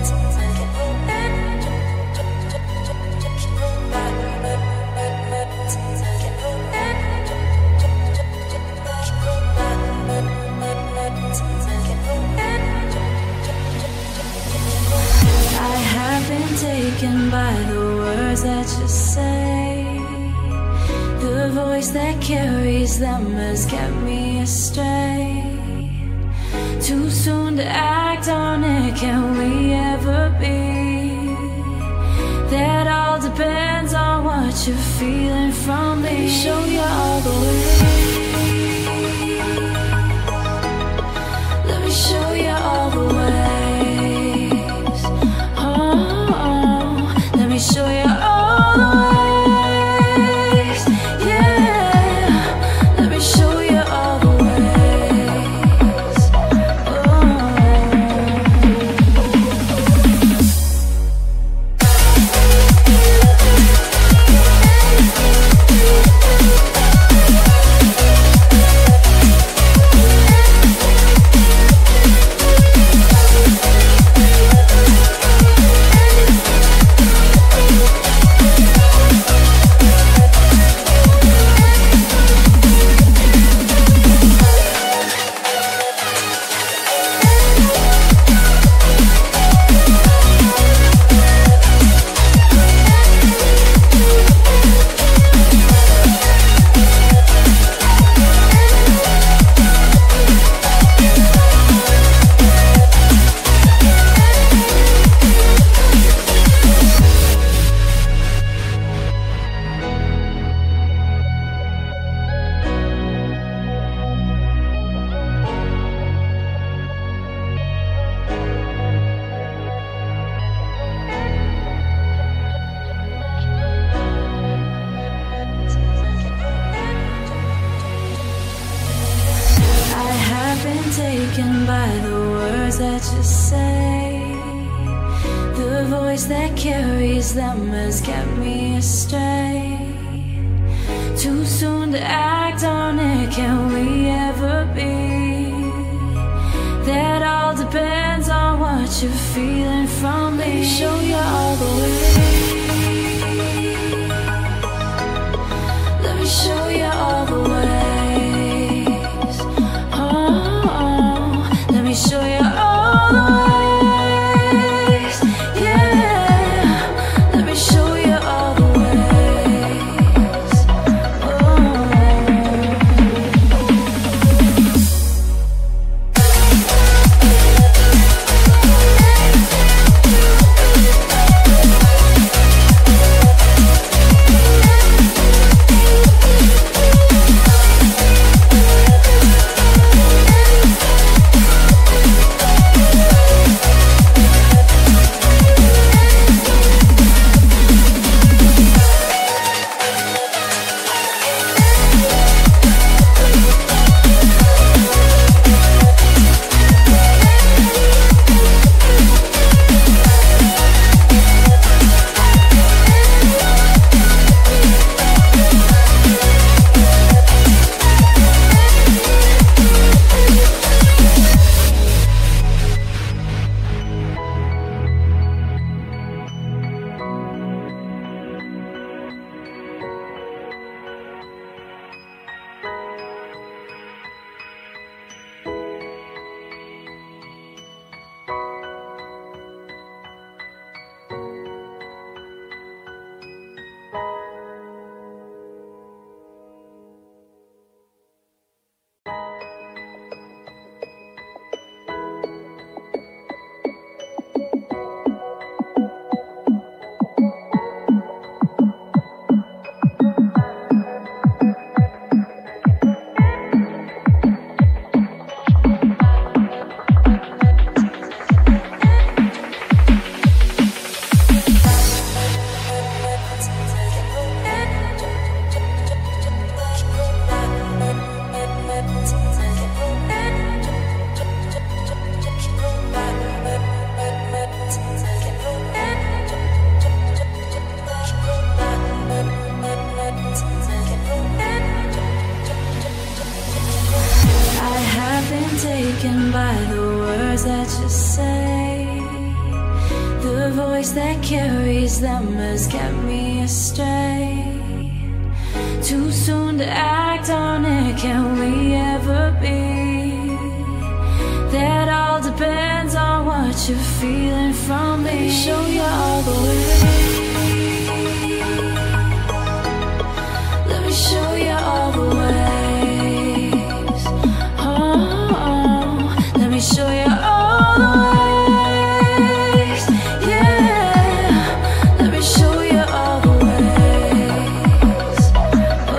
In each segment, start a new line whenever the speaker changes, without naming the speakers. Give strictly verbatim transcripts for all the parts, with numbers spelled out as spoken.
Taken by the words that you say, the voice that carries them has kept me astray. Too soon to act on it, can we ever be? That all depends on what you're feeling from me. Let me show you all the way. Let me show you all the way. Let me show you all the ways, yeah. Let me show you all the ways. Oh. Taken by the words that you say, the voice that carries them has kept me astray. Too soon to act on it, can we ever be? That all depends on what you're feeling from me. Let me show you all the way. Let me show you all the way. Show you all the ways, yeah. Let me show you all the ways. Oh. voice that carries them has kept me astray. Too soon to act on it, can we ever be? That all depends on what you're feeling from me. Let me show you all the way. Let me show you all the ways. Oh, oh. Let me show you all the ways. Yeah, let me show you all the ways. Oh.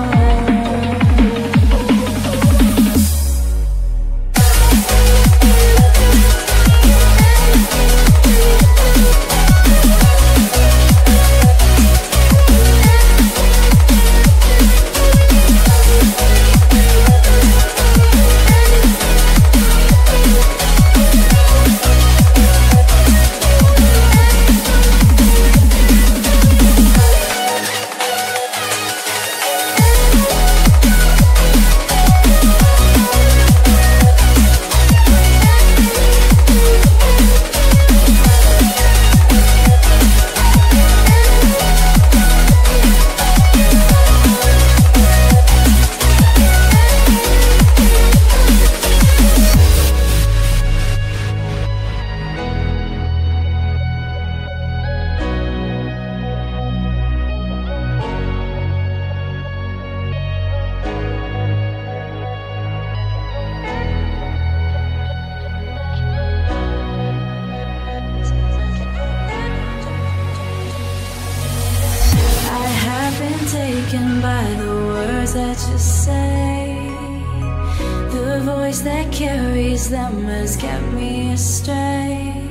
Taken by the words that you say, the voice that carries them has kept me astray.